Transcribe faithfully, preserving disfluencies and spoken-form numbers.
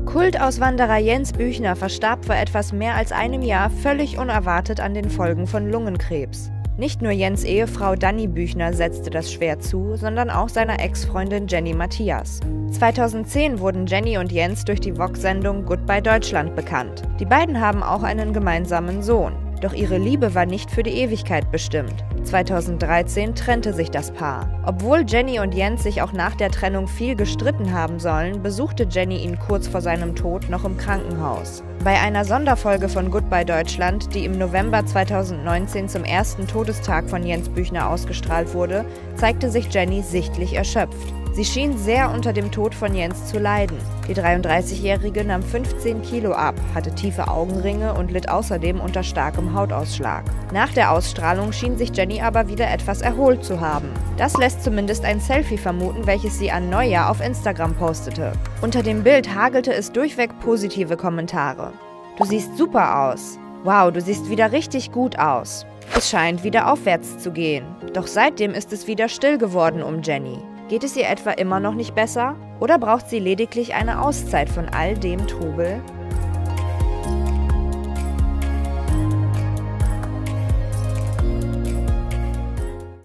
Kultauswanderer Jens Büchner verstarb vor etwas mehr als einem Jahr völlig unerwartet an den Folgen von Lungenkrebs. Nicht nur Jens' Ehefrau Dani Büchner setzte das schwer zu, sondern auch seiner Ex-Freundin Jenny Matthias. zweitausendzehn wurden Jenny und Jens durch die Vox-Sendung Goodbye Deutschland bekannt. Die beiden haben auch einen gemeinsamen Sohn. Doch ihre Liebe war nicht für die Ewigkeit bestimmt. zweitausenddreizehn trennte sich das Paar. Obwohl Jenny und Jens sich auch nach der Trennung viel gestritten haben sollen, besuchte Jenny ihn kurz vor seinem Tod noch im Krankenhaus. Bei einer Sonderfolge von Goodbye Deutschland, die im November zweitausendneunzehn zum ersten Todestag von Jens Büchner ausgestrahlt wurde, zeigte sich Jenny sichtlich erschöpft. Sie schien sehr unter dem Tod von Jens zu leiden. Die dreiunddreißigjährige nahm fünfzehn Kilo ab, hatte tiefe Augenringe und litt außerdem unter starkem Hautausschlag. Nach der Ausstrahlung schien sich Jenny aber wieder etwas erholt zu haben. Das lässt zumindest ein Selfie vermuten, welches sie an Neujahr auf Instagram postete. Unter dem Bild hagelte es durchweg positive Kommentare. „Du siehst super aus. Wow, du siehst wieder richtig gut aus. Es scheint wieder aufwärts zu gehen. Doch seitdem ist es wieder still geworden um Jenny. Geht es ihr etwa immer noch nicht besser? Oder braucht sie lediglich eine Auszeit von all dem Trubel?"